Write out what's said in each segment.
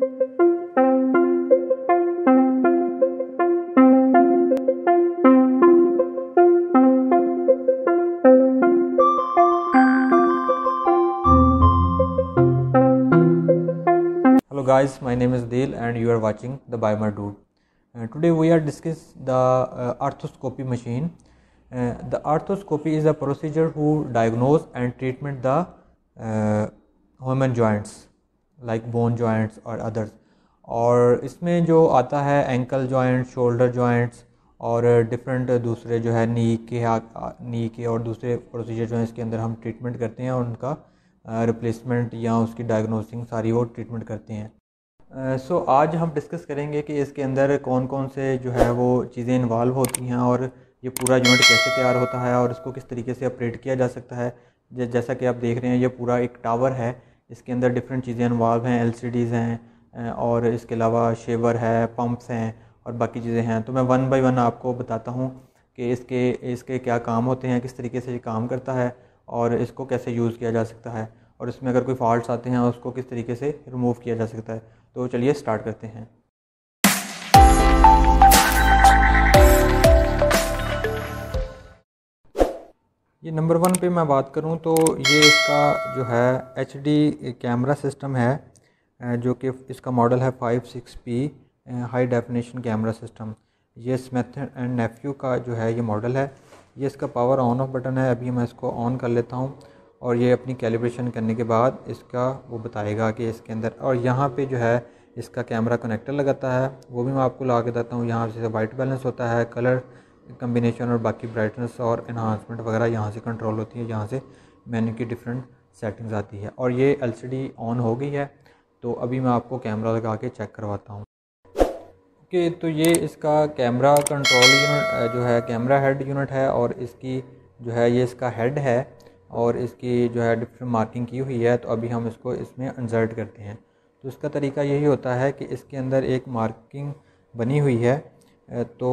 Hello guys, my name is Dale and you are watching the Biomer Dude. Today we are discuss the arthroscopy machine. The arthroscopy is a procedure to diagnose and treatment the human joints like bone joints or others. और इसमें जो आता है ankle joint, shoulder joints और different दूसरे जो है नी के और दूसरे प्रोसीजर जो है इसके अंदर हम ट्रीटमेंट करते हैं और उनका रिप्लेसमेंट या उसकी डायग्नोसिंग सारी वो ट्रीटमेंट करते हैं। सो आज हम डिस्कस करेंगे कि इसके अंदर कौन कौन से जो है वो चीज़ें इन्वॉल्व होती हैं और ये पूरा यूनिट कैसे तैयार होता है और इसको किस तरीके से ऑपरेट किया जा सकता है। जैसा कि आप देख रहे हैं ये पूरा एक टावर है, इसके अंदर डिफरेंट चीज़ें इन्वॉल्व हैं, LCDs हैं और इसके अलावा शेवर है, पंप्स हैं और बाकी चीज़ें हैं। तो मैं वन बाय वन आपको बताता हूँ कि इसके क्या काम होते हैं, किस तरीके से ये काम करता है और इसको कैसे यूज़ किया जा सकता है और इसमें अगर कोई फॉल्ट्स आते हैं उसको किस तरीके से रिमूव किया जा सकता है। तो चलिए स्टार्ट करते हैं। ये नंबर 1 पे मैं बात करूं तो ये इसका जो है HD कैमरा सिस्टम है जो कि इसका मॉडल है 56P high definition camera system. ये स्मिथ एंड नेफ्यू का जो है ये मॉडल है। ये इसका पावर ऑन ऑफ बटन है। अभी मैं इसको ऑन कर लेता हूं और ये अपनी कैलिब्रेशन करने के बाद इसका वो बताएगा कि इसके अंदर, और यहाँ पे जो है इसका कैमरा कनेक्टर लगाता है, वो भी मैं आपको ला के देता हूँ। यहाँ से वाइट बैलेंस होता है, कलर कम्बिनेशन और बाकी ब्राइटनेस और एनहांसमेंट वगैरह यहाँ से कंट्रोल होती है। यहाँ से मेन्यू की डिफरेंट सेटिंग्स आती है और ये LCD ऑन हो गई है। तो अभी मैं आपको कैमरा लगा के चेक करवाता हूँ। ओके, तो ये इसका कैमरा कंट्रोल यूनिट जो है कैमरा हेड यूनिट है और इसकी जो है ये इसका हेड है और इसकी जो है डिफरेंट मार्किंग की हुई है। तो अभी हम इसको इसमें इंसर्ट करते हैं। तो इसका तरीका यही होता है कि इसके अंदर एक मार्किंग बनी हुई है, तो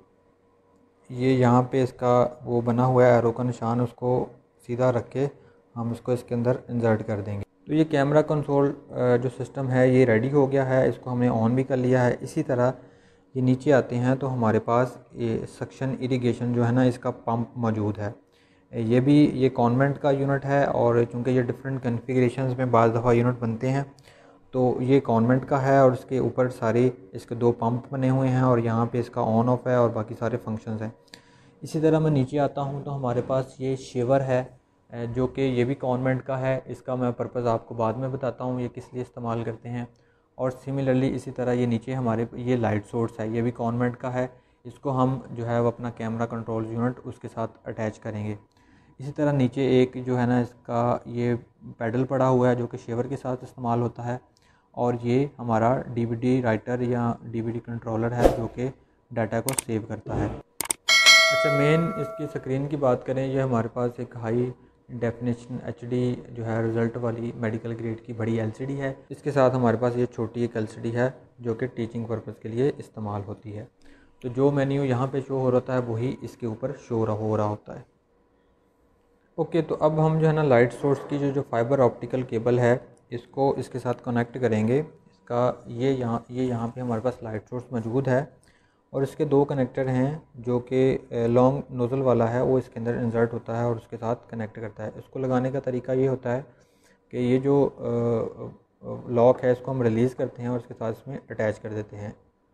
ये यहाँ पे इसका वो बना हुआ है एरो का निशान, उसको सीधा रख के हम इसको इसके अंदर इंसर्ट कर देंगे। तो ये कैमरा कंट्रोल जो सिस्टम है ये रेडी हो गया है, इसको हमने ऑन भी कर लिया है। इसी तरह ये नीचे आते हैं तो हमारे पास ये सक्शन इरिगेशन जो है ना इसका पंप मौजूद है। ये कॉन्वेंट का यूनिट है और चूँकि ये डिफरेंट कन्फिग्रेशंस में बाज़ दफ़ा यूनिट बनते हैं, तो ये कॉन्वेंट का है और इसके ऊपर सारे इसके 2 पंप बने हुए हैं और यहाँ पे इसका ऑन ऑफ है और बाकी सारे फंक्शंस हैं। इसी तरह मैं नीचे आता हूँ तो हमारे पास ये शेवर है जो कि ये भी कॉन्वेंट का है। इसका मैं पर्पज़ आपको बाद में बताता हूँ ये किस लिए इस्तेमाल करते हैं। और सिमिलरली इसी तरह ये नीचे हमारे ये लाइट सोर्स है, ये भी कॉन्वेंट का है। इसको हम जो है वो अपना कैमरा कंट्रोल यूनिट उसके साथ अटैच करेंगे। इसी तरह नीचे एक जो है ना इसका ये पैडल पड़ा हुआ है जो कि शेवर के साथ इस्तेमाल होता है और ये हमारा DVD राइटर या DVD कंट्रोलर है जो कि डाटा को सेव करता है। अच्छा, मेन इसकी स्क्रीन की बात करें, ये हमारे पास एक हाई डेफिनेशन HD जो है रिज़ल्ट वाली मेडिकल ग्रेड की बड़ी LCD है। इसके साथ हमारे पास ये छोटी एक LCD है जो कि टीचिंग पर्पज़ के लिए इस्तेमाल होती है। तो जो मेन्यू यहाँ पे शो हो रहा है वही इसके ऊपर शो हो रहा होता है। ओके, तो अब हम जो है ना लाइट सोर्स की जो फाइबर ऑप्टिकल केबल है इसको इसके साथ कनेक्ट करेंगे। इसका ये यहाँ पे हमारे पास लाइट सोर्स मौजूद है और इसके 2 कनेक्टर हैं जो कि लॉन्ग नोज़ल वाला है वो इसके अंदर इंसर्ट होता है और उसके साथ कनेक्ट करता है। इसको लगाने का तरीका ये होता है कि ये जो लॉक है इसको हम रिलीज़ करते हैं और इसके साथ इसमें अटैच कर देते हैं।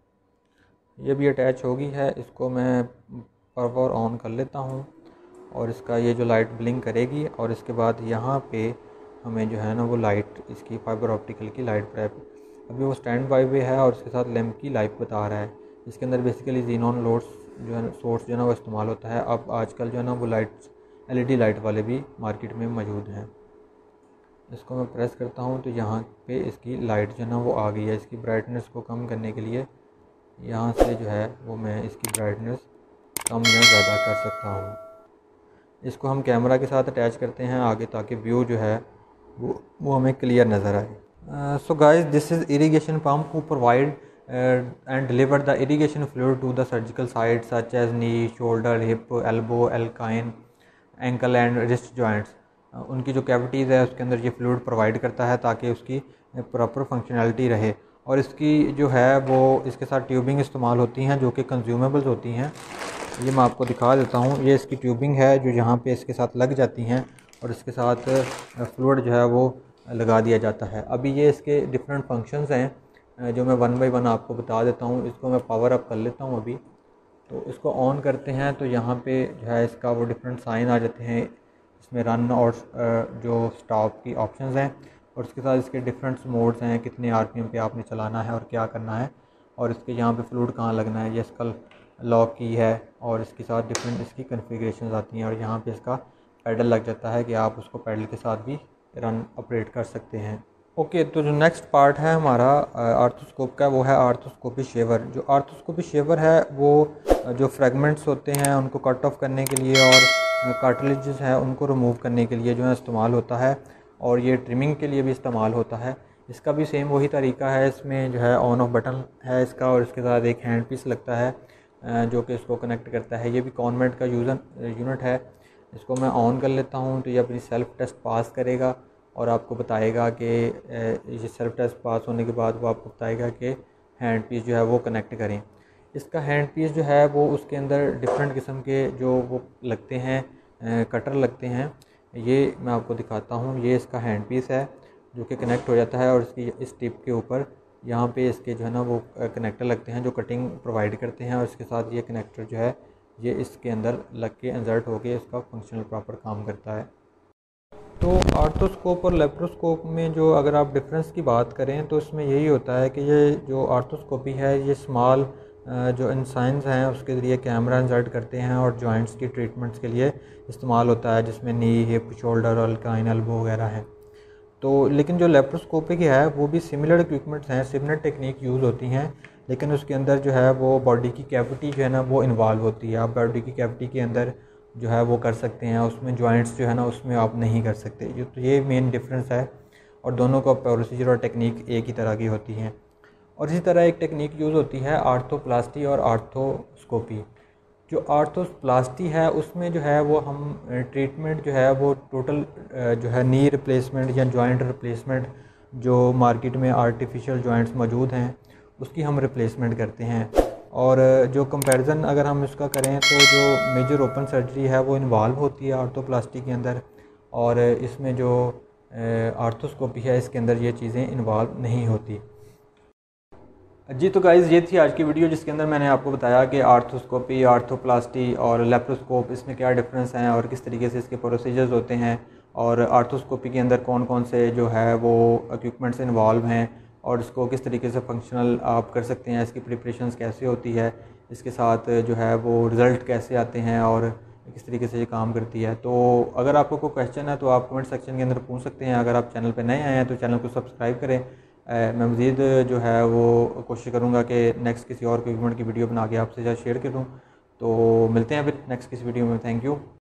ये भी अटैच होगी है, इसको मैं पावर ऑन कर लेता हूँ और इसका ये जो लाइट ब्लिंक करेगी और इसके बाद यहाँ पे हमें जो है ना वो लाइट इसकी फाइबर ऑप्टिकल की लाइट प्रेप अभी वो स्टैंड बाय वे है और इसके साथ लैंप की लाइट बता रहा है। इसके अंदर बेसिकली जीनॉन लोड्स जो है सोर्स जो है ना वो इस्तेमाल होता है। अब आजकल जो है ना वो लाइट्स LED लाइट वाले भी मार्केट में मौजूद हैं। इसको मैं प्रेस करता हूँ तो यहाँ पे इसकी लाइट जो है ना वो आ गई है। इसकी ब्राइटनेस को कम करने के लिए यहाँ से जो है वो मैं इसकी ब्राइटनेस कम या ज़्यादा कर सकता हूँ। इसको हम कैमरा के साथ अटैच करते हैं आगे ताकि व्यू जो है वो हमें क्लियर नज़र आए। So guys, this is irrigation pump who provide and deliver the irrigation fluid to the surgical sites such as knee, shoulder, hip, elbow, alpine, ankle and wrist joints। उनकी जो कैविटीज़ है उसके अंदर ये फ्लूइड प्रोवाइड करता है ताकि उसकी प्रॉपर फंक्शनैलिटी रहे और इसकी जो है वो इसके साथ ट्यूबिंग इस्तेमाल होती हैं जो कि कंज्यूमेबल्स होती हैं। ये मैं आपको दिखा देता हूँ। ये इसकी ट्यूबिंग है जो यहाँ पे इसके साथ लग जाती हैं और इसके साथ फ्लूइड जो है वो लगा दिया जाता है। अभी ये इसके डिफरेंट फंक्शंस हैं जो मैं वन बाई वन आपको बता देता हूँ। इसको मैं पावर अप कर लेता हूँ अभी। तो इसको ऑन करते हैं तो यहाँ पे जो है इसका वो डिफरेंट साइन आ जाते हैं। इसमें रन और जो स्टॉप की ऑप्शंस हैं और उसके साथ इसके डिफरेंट मोड्स हैं, कितने आरपीएम पे आपने चलाना है और क्या करना है, और इसके यहाँ पे फ्लूइड कहाँ लगना है, ये इसका लॉक की है और इसके साथ डिफरेंट इसकी कन्फिग्रेशंस आती हैं। और यहाँ पे इसका पैडल लग जाता है कि आप उसको पैडल के साथ भी रन ऑपरेट कर सकते हैं। ओके, तो जो नेक्स्ट पार्ट है हमारा आर्थोस्कोप का वो है आर्थोस्कोपी शेवर। जो आर्थोस्कोपी शेवर है वो जो फ्रेगमेंट्स होते हैं उनको कट ऑफ करने के लिए और कार्टिलेजेस हैं उनको रिमूव करने के लिए जो है इस्तेमाल होता है, और ये ट्रिमिंग के लिए भी इस्तेमाल होता है। इसका भी सेम वही तरीका है। इसमें जो है ऑन ऑफ बटन है इसका और इसके साथ एक हैंड पीस लगता है जो कि इसको कनेक्ट करता है। ये भी कॉन्वेंट का यूनिट है। इसको मैं ऑन कर लेता हूँ तो ये अपनी सेल्फ टेस्ट पास करेगा और आपको बताएगा कि ये सेल्फ टेस्ट पास होने के बाद वो आपको बताएगा कि हैंड पीस जो है वो कनेक्ट करें। इसका हैंड पीस जो है वो उसके अंदर डिफरेंट किस्म के जो वो लगते हैं कटर लगते हैं। ये मैं आपको दिखाता हूँ। ये इसका हैंड पीस है जो कि कनेक्ट हो जाता है और इसकी इस टिप के ऊपर यहाँ पे इसके जो है ना वो कनेक्टर लगते हैं जो कटिंग प्रोवाइड करते हैं, और इसके साथ ये कनेक्टर जो है ये इसके अंदर लग के इंसर्ट होके इसका फंक्शनल प्रॉपर काम करता है। तो आर्थोस्कोप और लेप्रोस्कोप में जो अगर आप डिफरेंस की बात करें तो इसमें यही होता है कि ये जो आर्थोस्कोपी है ये स्मॉल जो इंसाइंस हैं उसके ज़रिए कैमरा इंसर्ट करते हैं और जॉइंट्स की ट्रीटमेंट्स के लिए इस्तेमाल होता है, जिसमें नी, हिप, शोल्डर और अल्काइन एल्बो वगैरह हैं। तो लेकिन जो लेप्रोस्कोपी है वो भी सिमिलर इक्विपमेंट्स हैं, सिमिलर टेक्निक यूज़ होती हैं, लेकिन उसके अंदर जो है वो बॉडी की कैविटी जो है ना वो इन्वॉल्व होती है। आप बॉडी की कैविटी के अंदर जो है वो कर सकते हैं, उसमें जॉइंट्स जो है ना उसमें आप नहीं कर सकते। ये मेन डिफरेंस है, और दोनों का प्रोसीजर और टेक्निक एक ही तरह की होती हैं। और इसी तरह एक टेक्निक यूज़ होती है आर्थोप्लास्टी और आर्थोस्कोपी। जो आर्थोप्लास्टी है उसमें जो है वो हम ट्रीटमेंट जो है वो टोटल जो है नी रिप्लेसमेंट या जॉइंट रिप्लेसमेंट, जो मार्केट में आर्टिफिशियल जॉइंट्स मौजूद हैं उसकी हम रिप्लेसमेंट करते हैं। और जो कंपैरिजन अगर हम इसका करें तो जो मेजर ओपन सर्जरी है वो इन्वॉल्व होती है आर्थोप्लास्टी के अंदर, और इसमें जो आर्थोस्कोपी है इसके अंदर ये चीज़ें इन्वॉल्व नहीं होती। जी तो गाइज़ ये थी आज की वीडियो जिसके अंदर मैंने आपको बताया कि आर्थोस्कोपी, आर्थोप्लास्टी और लेप्रोस्कोप इसमें क्या डिफरेंस हैं और किस तरीके से इसके प्रोसीजर्स होते हैं, और आर्थोस्कोपी के अंदर कौन कौन से जो है वो इक्विपमेंट्स इन्वॉल्व हैं और इसको किस तरीके से फंक्शनल आप कर सकते हैं, इसकी प्रिपरेशंस कैसे होती है, इसके साथ जो है वो रिज़ल्ट कैसे आते हैं और किस तरीके से ये काम करती है। तो अगर आपको कोई क्वेश्चन है तो आप कमेंट सेक्शन के अंदर पूछ सकते हैं। अगर आप चैनल पर नए आए हैं तो चैनल को सब्सक्राइब करें। मैं मज़ीद जो है वो कोशिश करूँगा कि नेक्स्ट किसी और इक्विपमेंट की वीडियो बना के आपसे शेयर करूँ। तो मिलते हैं फिर नेक्स्ट किसी वीडियो में। Thank you.